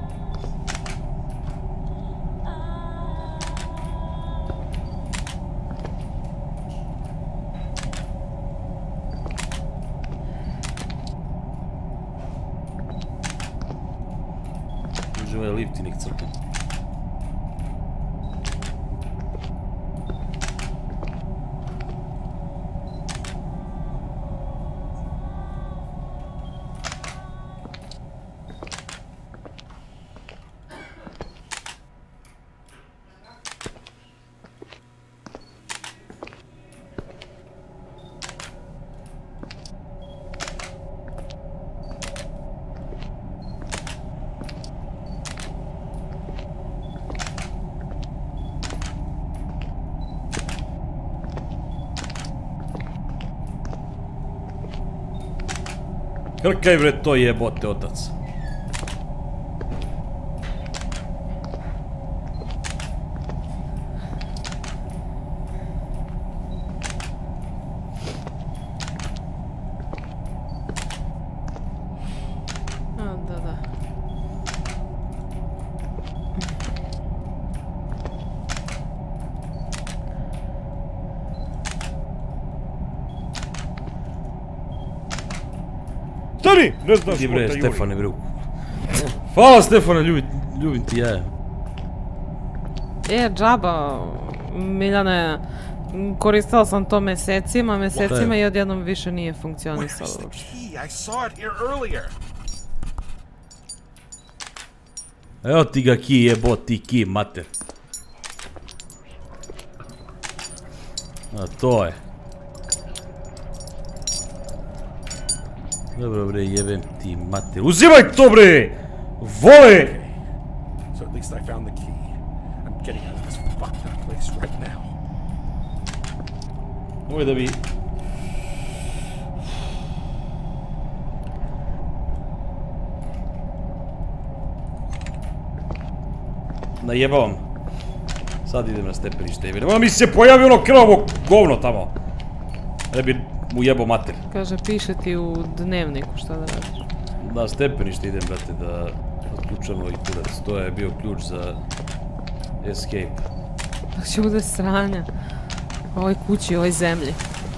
Uživaj lift i nek crkne. Krkaj bre to jebote otac. Da. Stani! Ne znaš Idi ko bre te juri. Stefane bre. Hvala Stefane, ljubim ti jaja. Džaba, Miljane, koristila sam to mesecima i odjednom više nije funkcionisalo. Where's the key? I saw it here earlier. Evo ti ga ki jeboti ki mater. A to je. Dobro bre, jebem ti mater. Uzimaj to bre! Vole! So at least I found the key. I'm getting out of this fucked up place right now. Ovo da bi... Najebavam. Sad idem na stepenište i vidim. Ona mi se pojavi ono krvavo govno tamo. Ne bi mu jebo mater. Kaže, piše ti u dnevniku šta da radiš. Na stepenište idem, brate, da otključam ovaj kurac. To je bio ključ za escape. Dok će bude sranja. U ovoj kući, u ovoj zemlji.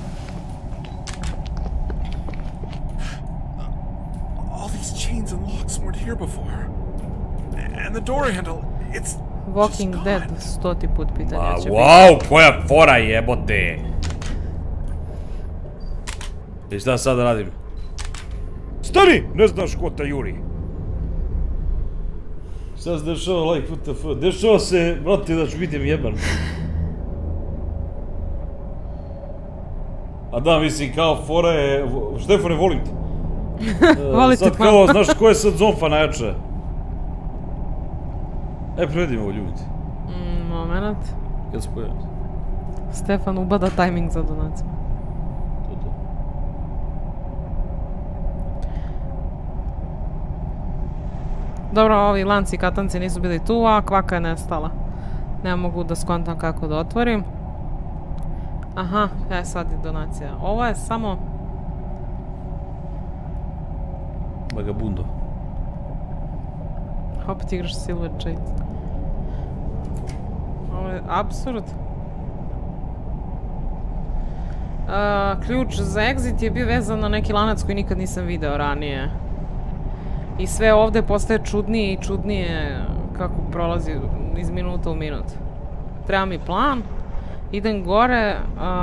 All these chains and locks weren't here before. And the door handle, it's Walking just Dead, gone. 100. put pitanja će biti. Wow, koja fora jebote! I šta sad radim? Stani! Ne znaš ko te juri. Šta se dešava, like, WTF? Dešava se, brate, da ću biti jeban. A da, mislim, kao fora je... Štefane, volim te. Voli te Sad malo. kao, znaš ko je sad zomfa najjača? Prevedim ovo, ljubiti. Moment. Kad se pojavim? Stefan ubada tajming za donaciju. To. Dobro, ovi lanci i katanci nisu bili tu, a kvaka je nestala. Ne mogu da skontam kako da otvorim. Aha, sad je donacija. Ovo je samo... Vagabundo. Opet igraš Silver Jade. Ovo je apsurd. Ključ za exit je bio vezan na neki lanac koji nikad nisam video ranije. I sve ovdje postaje čudnije i čudnije kako prolazi iz minuta u minut. Treba mi plan. Idem gore.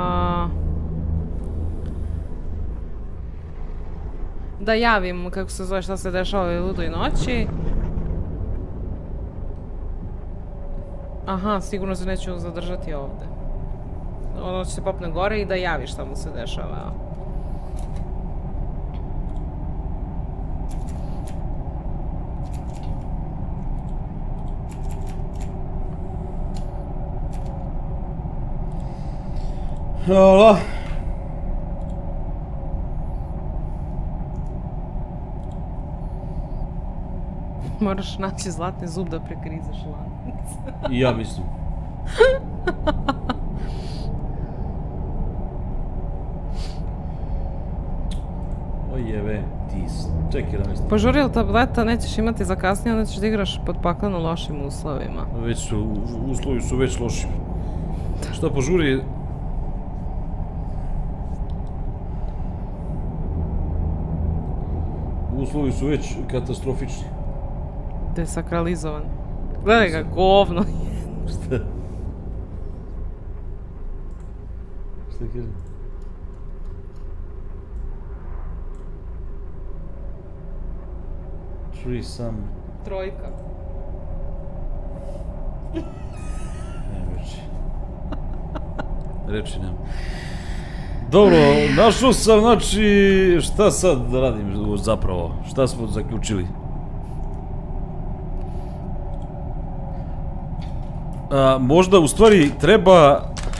Da javim kako se zove šta se dešava u ludoj noći. Aha, sigurno se neću zadržati ovdje. Ono će se popne gore i da javi šta mu se dešava. Hvala. Moraš naći zlatni zub da prekrizaš lanac. I ja mislim. Ojeve, ti čekaj da mislim. Požuri ili tableta nećeš imati za kasnije, onda ćeš da igraš pod pakleno lošim uslovima. Već su, uslovi su već loši. Šta požuri? Uslovi su već katastrofični. Desakralizovan. Gledaj ga, govno. Šta? Šta kaže? Threesome. Trojka. Ne reči. Reči nema. Dobro, našao sam, znači, šta sad da radim zapravo? Šta smo zaključili? Možda u stvari treba...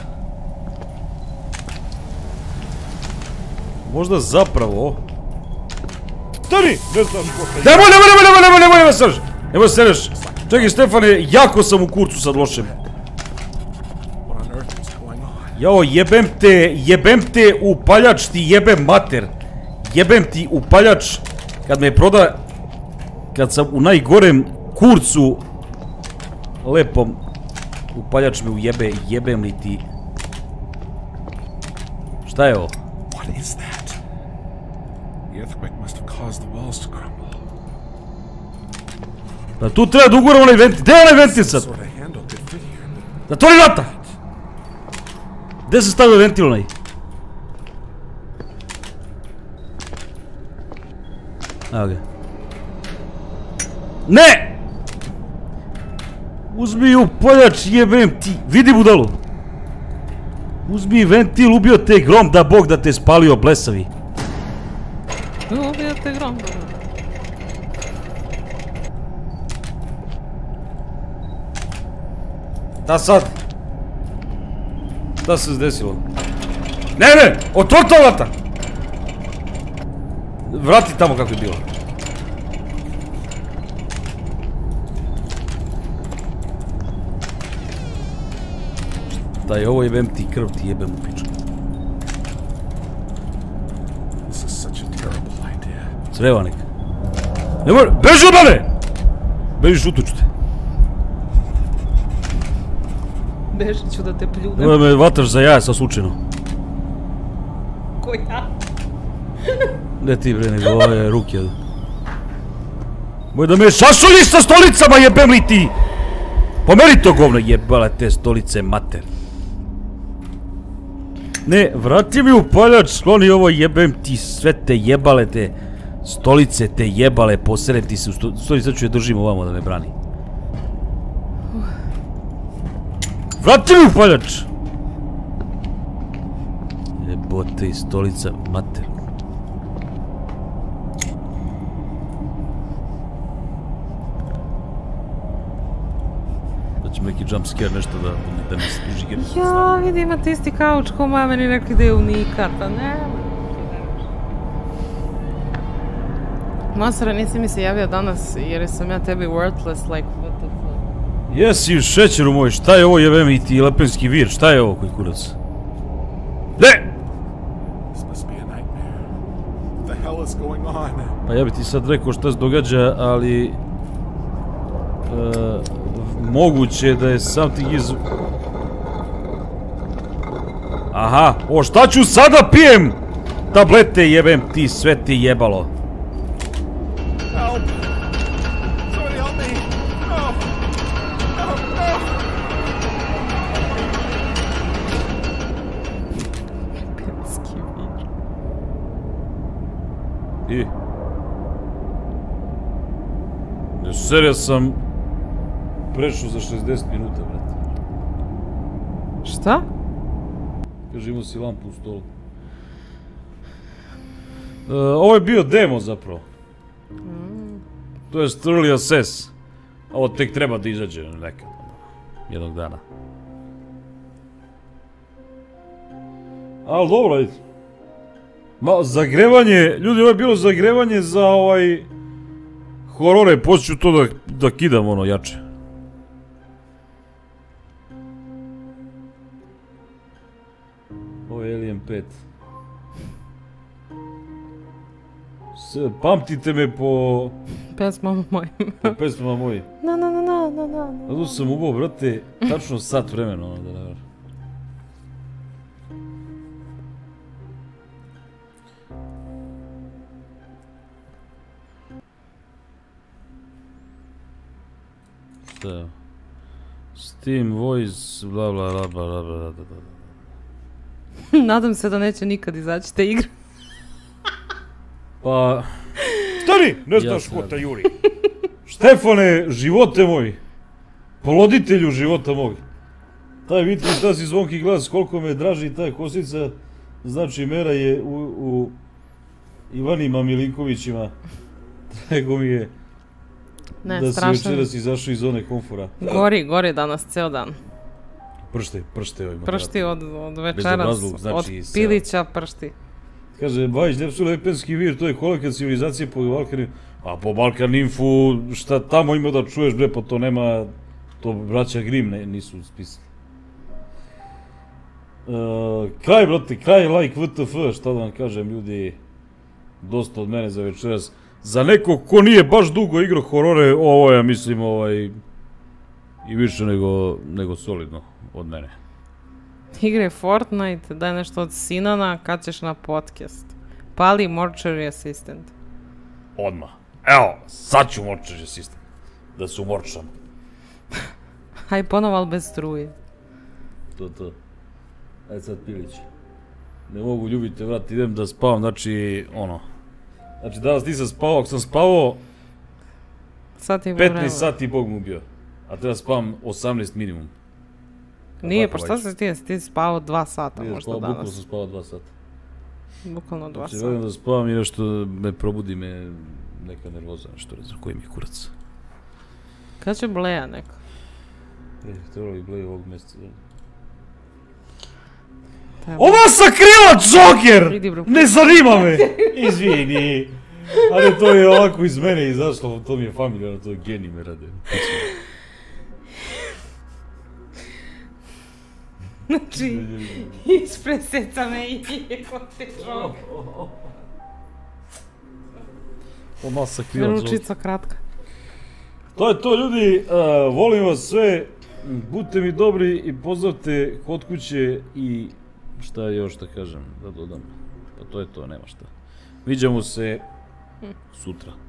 Možda zapravo... Stani! Ne znaš ko te... Nemoj srž! Nemoj srž! Čekaj, Stefane, jako sam u kurcu sad lošem. Jao, jebem te upaljač, ti jebem mater. Jebem ti upaljač. Kad me proda... Kad sam u najgorem kurcu... Lepom... Upaljač me ujebe, jebem li ti... Šta je ovo? What is that? The earthquake must have caused the walls to crumble. Da tu treba da uguram onaj ventil. Gde je onaj ventil sad? Sort of handle could fit here, but Da otvori vrata! Gde se stavio ventil onaj? Evo ga. Ne! Uzmi upaljač, jebem ti. Vidi budalu. Uzmi ventil, ubio te grom, da Bog da te spalio blesavi. Ubio te grom. Da sad? Šta se desilo? Ne! Otvori ta vrata! Vrati tamo kako je bilo. Da je ovo jebem ti krv, ti jebem u pičku. this is such a terrible idea. Crevanik. Nemoj, beži od mene! Beži, šutuću te. Bežit ću da te pljunem. Nemoj me vataš za jaja sa slučajno. Ko ja? Ne ti bre, nego ove ruke. Moj da me šašuljiš sa stolicama, jebem li ti! Pomeri to govno, jebala te stolice, mater. Ne, vrati mi upaljač, skloni ovo, jebem ti sve te jebale te stolice, te jebale, poserem ti se u stoli, sad ću je držim ovamo da me brani. Vrati mi upaljač! Jebote i stolica, mater. Da ćemo neki jump scare, nešto da mi se priži gdje. Ja, vidi, imate isti kauč ko moja, meni rekli da je unikar, pa ne. Masara, nisi mi se javio danas jer sam ja tebi worthless, like, what the fuck. Jesi šećeru moj, šta je ovo jebem i ti lepenski vir, šta je ovo koji kurac? Ne! This must be a nightmare. What the hell is going on? Pa ja bi ti sad rekao šta se događa, ali... moguće da je something iz... Aha, o šta ću sada pijem? Tablete jebem ti, sve ti jebalo. Help! I? Serija sam prešao za 60 minuta, brate. Šta? Kaže, imao si lampu u stolu. Ovo je bio demo zapravo. To je early access. Ovo tek treba da izađe nekad. Jednog dana. Ali dobro, ajde. Zagrevanje, ljudi, ovo je bilo zagrevanje za horore, poslije ću to da kidam ono jače. Ovo je Alien 5. Pamtite me po... Pesmama mojim. Po pesmama mojim. Na. Tu sam ubao, brate, tačno sat vremena, ono da ne vrlo. Šta? Steam, voice, bla bla bla bla bla bla. Nadam se da neće nikad izaći te igre. Pa... Stani! Ne znaš ko te juri. Štefane, živote moj! Poloditelju života moj! Taj vitki šta si zvonki glas, koliko me draži taj kosica, znači mera je u Ivanima Milinkovićima. Nego mi je da si večeras izašao iz zone komfora. Gori danas ceo dan. Pršte ovaj. Pršti od večeras, od pilića pršti. Kaže, Bajić, Nepsul Lepenski vir, to je kolokvijal civilizacije po Balkanu. A po Balkan Infu, šta tamo ima da čuješ, bre, pa to nema, to braća Grimm nisu spisali. Kraj, brate, kraj, like, WTF, šta da vam kažem, ljudi, dosta od mene za večeras. Za nekog ko nije baš dugo igrao horore, ovo je, mislim, i više nego solidno od mene. Igre Fortnite, daj nešto od Sinana, kad ćeš na podcast. Pali Mortuary Assistant. Odmah. Evo, sad ću Mortuary Assistant. Da se umorčam. Haj ponovo, ali bez struje. To. Ajde sad Pilić. Ne mogu ljubite, vrat, idem da spavam, znači, Znači, danas nisam spavao, ako sam spavao... 15 sati Bog mu bio. A treba spavam 18 minimum. Nije, pa šta si ti spavao 2 sata možda danas? Bukvalno sam spavao 2 sata. Bukvalno 2 sata. Znači, velim da spavam i nešto me probudi me neka nervoza, nešto ne znam, koji mi je kurac. Kad će Bleja neka? Trebalo bi Bleja ovog mjeseca. Ova sakrila Joker! Ne zanima me! Izvini. Ali to je ovako iz mene izašlo, to mi je familijarno, to je genij me rade. Znači, ispred seca me i te Joker. Ova sakrila Joker. Ručica kratka. To je to, ljudi, volim vas sve, budite mi dobri i pozdravite kod kuće i šta još da kažem, da dodam, pa to je to, nema šta. Viđamo se sutra.